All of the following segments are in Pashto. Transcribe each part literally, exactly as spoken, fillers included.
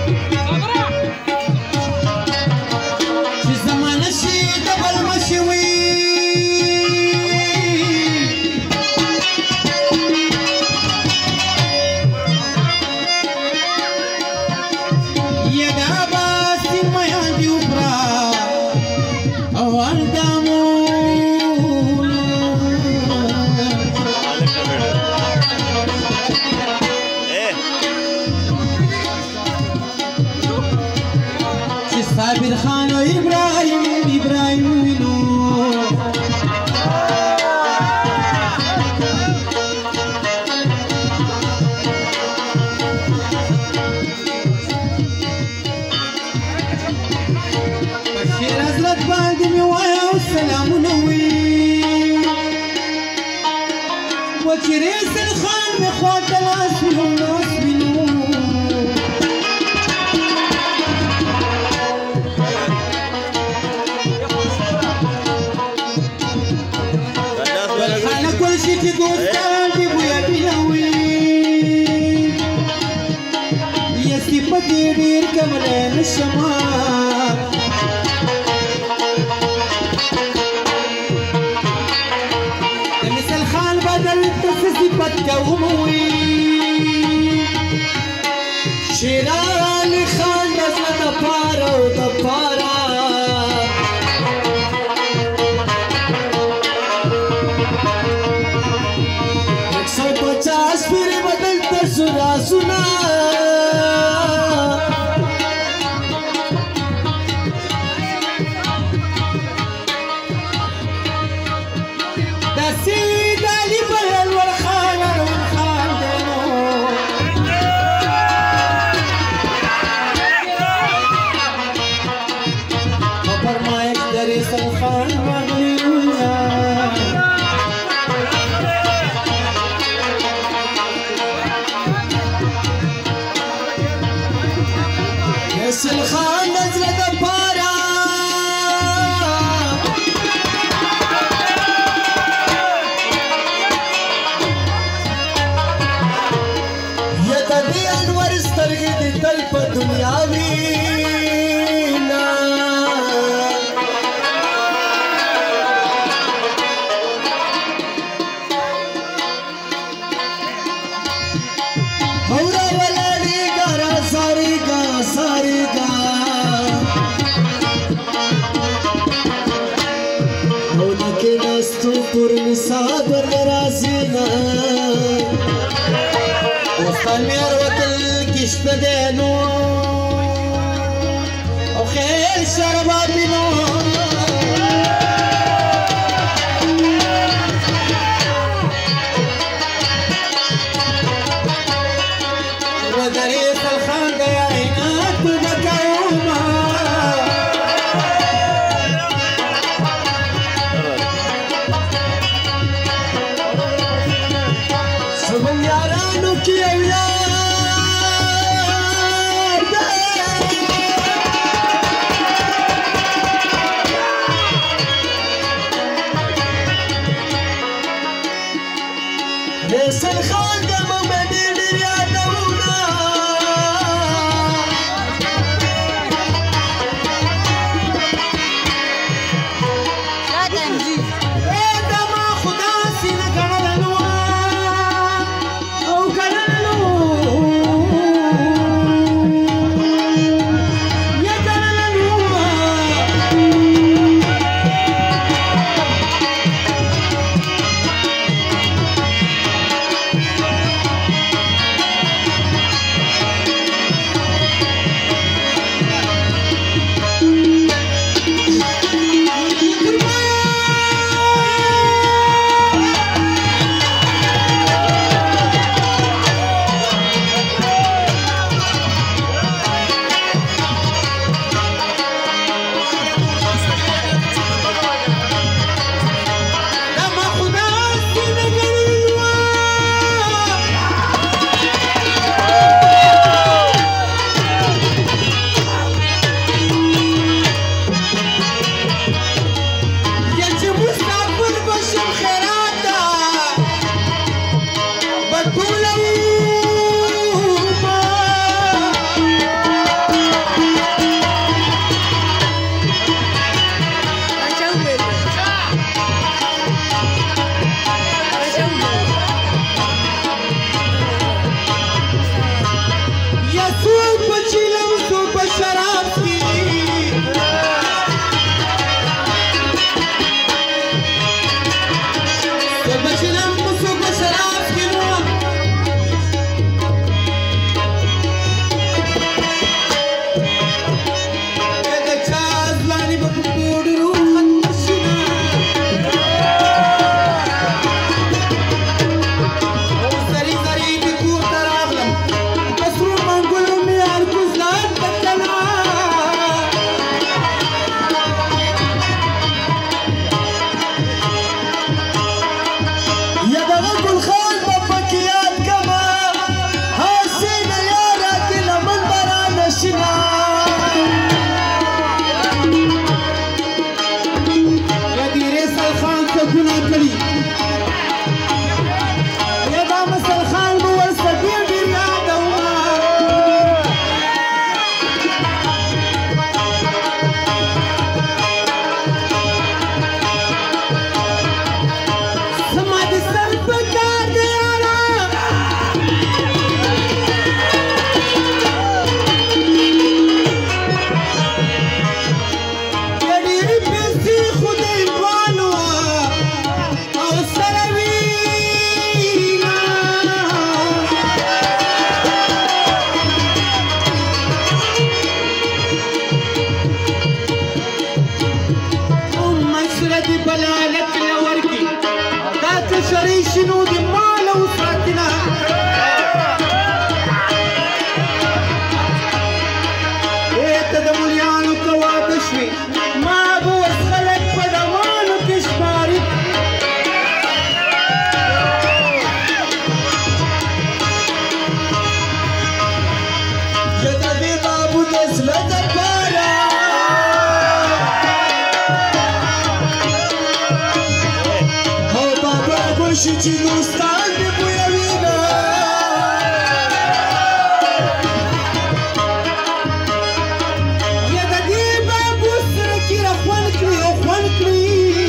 साबिर खान और इब्राहिम इब्राहिम विनो बशीर हजरत बांध में वाया सलाम नवी वचरेसल खान में ख्वातला सुनो नसबिनो की दोस्तान की बुया बिलावी ये सिपति वीर कमले नशमा मिसल खान बदल सिपत का उमवी शेरान खान नस्ल दफारा दफारा पचास फिर बदलता सुना सुना दसी दाली बहल वर खान वर खान देनो खबर माइक दरी सल खान मगलिया सल खान नजर दफारा ये तभी अनवर स्तरगी दी तल पर दुनियावी ना हौरा वाला री गारा सारी गा सारी गा होने के नस्तु पुरनी सागर राज़ीना दोस्तान में अरवतल किश्त देनो और खैर शरबा बिनो چې دوستان دې بویوینه یا د دې بابو سره کې را خوند کړي او خوند کړي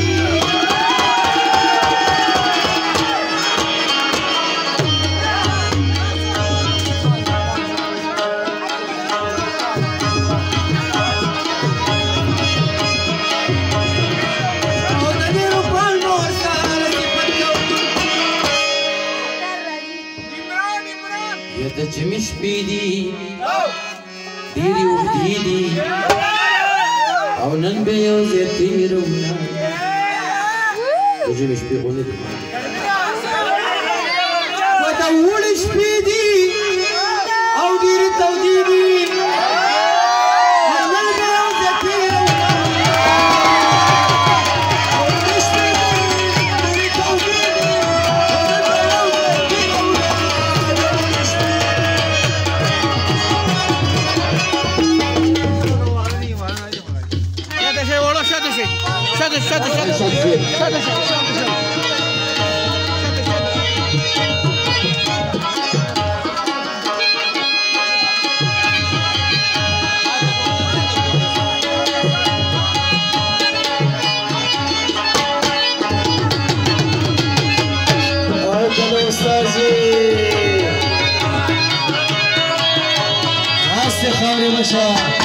د جمع شپې دي ډېرې اوږدې دي او نن به یو ځای تېرومه د جمع شپې خو نه دي و د اوړي شپې دي او ډېرې تودې دي نن به یو ځای تېرومه اوړي شپې دي ډېرې تودې دي Şadır, şadır, şadır, şadır, şadır, şadır, Arkadaşlar ustazı Asya Khavri Başa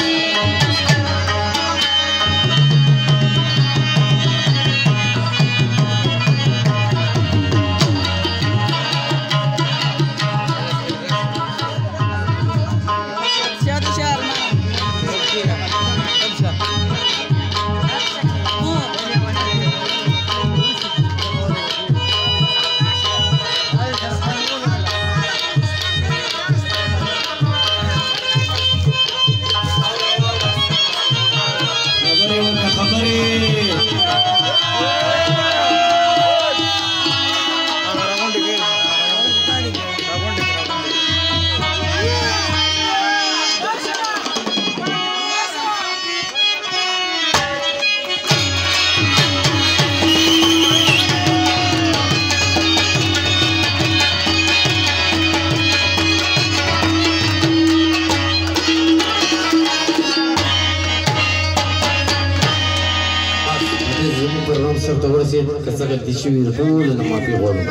سره ورسېد که څه غلطي شوي د ټولو نه معافي غواړم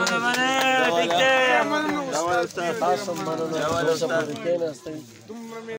ډېره مننه ټیک دی